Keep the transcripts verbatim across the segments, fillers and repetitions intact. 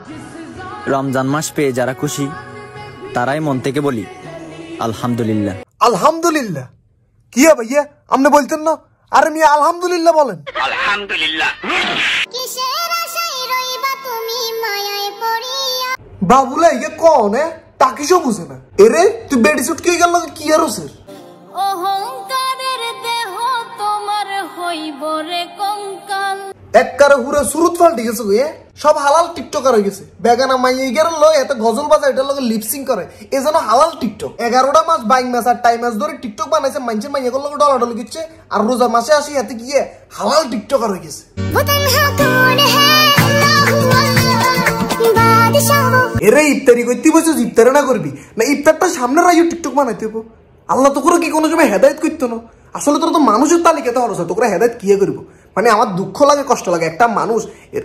রমজান মাস পেয়ে যারা খুশি তারাই মন থেকে বলি আলহামদুলিল্লাহ। আলহামদুলিল্লাহ কি ভাইয়া আপনি বলতেন না? আরে মিয়া আলহামদুলিল্লাহ বলেন। আলহামদুলিল্লাহ বাবুলা ইয়ে কন তাকি সব বুঝে না। এরে তুই বেডি সুট কে গেল কি আর ওসের অহংকারের দেহ তোমার হইব রে কঙ্কাল। এককারে হুরে সুরত ফাল্টি গেছে গো। সব হালাল টিকটকার হয়ে গেছে। বেগানা মাইয়া ইগার লয় এত গজল বাজায় এটার লগে লিপসিং করে এজন্য হালাল টিকটক। এগারোটা মাস বাইং মাস আর টাইম মাস ধরে টিকটক বানাইছে মানুষের মাইয়া গুলো ডলা ডলি দিচ্ছে আর রোজার মাসে আসি এতে গিয়ে হালাল টিকটকার হয়ে গেছে। এরে ইফতারি করতে বসে ইফতারে না করবি না ইফতারটা সামনে রাইও টিকটক বানাইতে হবো। আল্লাহ তো করে কি কোনো সময় হেদায়ত করতো না। আসলে তোরা তো মানুষের তালিকাতে হরস তোরা হেদায়ত কি করবো। মানে আমার দুঃখ লাগে কষ্ট লাগে একটা মানুষ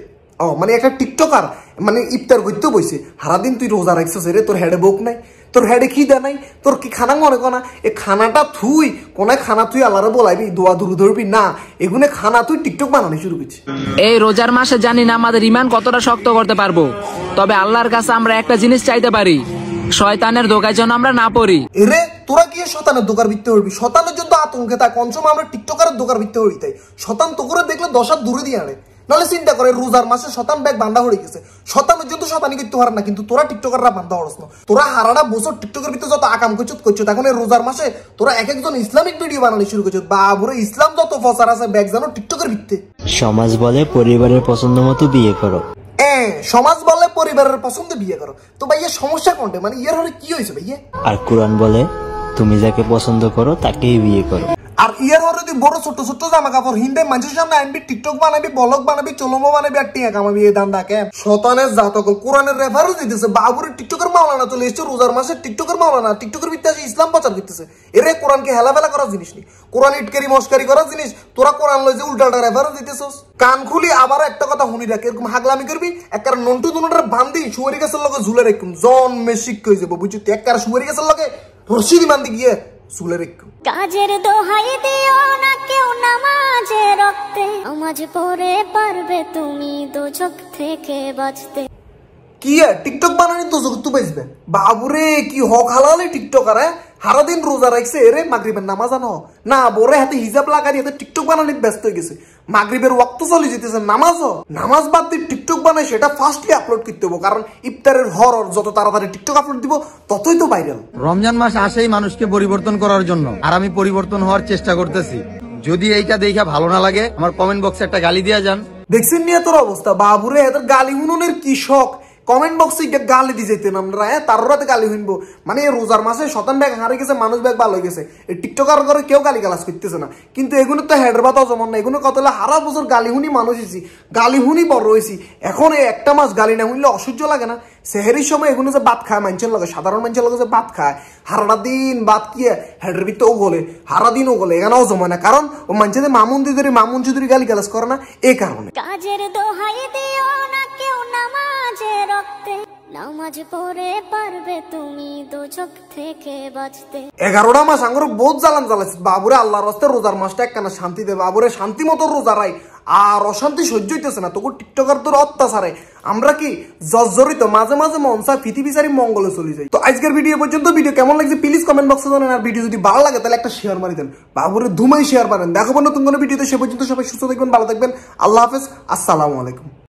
ও মানে একটা টিকটকার মানে ইফতার করতে বসে সারাদিন তুই রোজা রাখছিস রে তোর হেডে বোক নাই তোর হেডে খিদা নাই তোর কি খানা মনে কনা এই খানাটা থুই কোনায় খানা তুই আল্লাহরে বলাইবি দোয়া দূর ধরবি না এগুলো খানা তুই টিকটক বানানো শুরু করছিস। এই রোজার মাসে জানি না আমাদের ইমান কতটা শক্ত করতে পারবো তবে আল্লাহর কাছে আমরা একটা জিনিস চাইতে পারি শয়তানের ধোকায় যেন আমরা না পড়ি। এরে তোরা কি শতানের দোকার ভিত্তি হবি শতানের জন্য আতঙ্কে তাই কনসম আমরা টিকটকারের দোকার ভিত্তি হই তাই শতান তো করে দেখলে দশ হাত দূরে দিয়ে আনে নাহলে চিন্তা করে রোজার মাসে শতান ব্যাগ বান্ধা হয়ে গেছে শতানের জন্য শতানি করতে পারে না কিন্তু তোরা টিকটকাররা বান্ধা হরস না। তোরা হারাটা বছর টিকটকের ভিতরে যত আকাম করছো করছো এখন এই রোজার মাসে তোরা এক একজন ইসলামিক ভিডিও বানানো শুরু করছো বাবুরে ইসলাম যত ফসার আছে ব্যাগ জানো টিকটকের ভিত্তি। সমাজ বলে পরিবারের পছন্দ মতো বিয়ে করো। হ্যাঁ সমাজ বলে পরিবারের পছন্দে বিয়ে করো তো ভাইয়া সমস্যা কোনটা মানে ইয়ার হলে কি হয়েছে ভাইয়া? আর কোরআন বলে তুমি যাকে পছন্দ করো তাকেই বিয়ে করো। আর ইয়ার হরে তুই বড় ছোট ছোট জামা কাপড় হিন্দে মানুষের সামনে আনবি টিকটক বানাবি ব্লগ বানাবি চলমো বানাবি আর টিয়া কামাবি এই দান ডাকে শতানের জাতক কোরআনের রেফারেন্স দিতেছে বাবুরের টিকটকের মাওলানা চলে এসছে রোজার মাসে টিকটকের মাওলানা টিকটকের ভিত্তি আসে ইসলাম প্রচার করতেছে। এরে কোরআনকে হেলাফেলা করার জিনিস নি কোরআন ইটকারি মস্কারি করার জিনিস তোরা কোরআন লই যে উল্টাটা রেফারেন্স দিতেছস। কান খুলি আবার একটা কথা শুনি রাখ এরকম হাগলামি করবি একবার নন্টু দুনোটার বান্ধি সুয়ারি গাছের লগে ঝুলে রাখুন জন মেশিক হয়ে যাবো বুঝছি একবার সুয়ারি গাছের লগে রশিদি বান্ধি গিয়ে ঝুলে রাখুন। কাজের দোহাই দিও না কেউ নামাজে রক্তে নামাজ পড়ে পারবে তুমি দোজখ থেকে বাঁচতে। কি টিকটক বানানি তো তুই বাঁচবে বাবুরে কি হক হালালে টিকটকার সারাদিন রোজা রাখছে এরে মাগরিবের নামাজ আনো না বরে হাতে হিজাব লাগাই হাতে টিকটক বানানিতে ব্যস্ত হয়ে গেছে মাগরিবের ওয়াক্ত চলে যেতেছে নামাজও নামাজ বাদ দিয়ে টিকটক বানাই সেটা ফার্স্টলি আপলোড করতে হবো কারণ ইফতারের হরর যত তাড়াতাড়ি টিকটক আপলোড দিব ততই তো ভাইরাল। রমজান মাস আসেই মানুষকে পরিবর্তন করার জন্য আর আমি পরিবর্তন হওয়ার চেষ্টা করতেছি। যদি এইটা দেখা ভালো না লাগে আমার কমেন্ট বক্সে একটা গালি দিয়ে যান। দেখছেন নিয়ে তোর অবস্থা বাবুরে এদের গালি হুননের কি শখ কমেন্ট বক্সে গালি দিয়ে যেতেন আমরা হ্যাঁ তার রাতে গালি শুনবো মানে রোজার মাসে শতান ব্যাগ হারে গেছে মানুষ ব্যাগ ভালো হয়ে গেছে এই টিকটকার করে কেউ গালি গালাজ করতেছে না কিন্তু এগুলো তো হেডের বাতাও যেমন না এগুলো কত হলে হারা বছর গালি হুনি মানুষ হয়েছি গালি হুনি বড় হয়েছি এখন এই একটা মাস গালি না শুনলে অসহ্য লাগে না। সেহেরির সময় এগুলো যে ভাত খায় মানুষের লগে সাধারণ মানুষের লগে যে ভাত খায় হারাটা দিন ভাত কি হেডের ভিতরে ও গলে হারা দিন ও গলে এখানেও জমায় না কারণ ও মানুষের মামুন দিদি মামুন চৌধুরী গালি গালাজ করে না এই কারণে। কাজের দোহাই দিও না কেউ নামাজে রক্তে নামাজ পড়ে পারবে তুমি দোজখ থেকে বাঁচতে। এগারোটা মাস আঙ্গুর বহুত জ্বালান জ্বালাইছে বাবুরে আল্লাহর রাস্তে রোজার মাসটা একখানা শান্তি দেবে বাবুরে শান্তি মতো রোজা রাই আর অশান্তি সহ্য হইতেছে না তোকে টিকটকার তোর অত্যাচারে আমরা কি জর্জরিত মাঝে মাঝে মন চায় ফিতি বিচারি মঙ্গলে চলে যাই। তো আজকের ভিডিও পর্যন্ত ভিডিও কেমন লাগছে প্লিজ কমেন্ট বক্সে জানান আর ভিডিও যদি ভালো লাগে তাহলে একটা শেয়ার মারি দেন বাবুরে ধুমাই শেয়ার মারেন দেখাবো নতুন কোনো ভিডিওতে সে পর্যন্ত সবাই সুস্থ থাকবেন ভালো থাকবেন আল্লাহ হাফেজ আসসালামু আলাইকুম।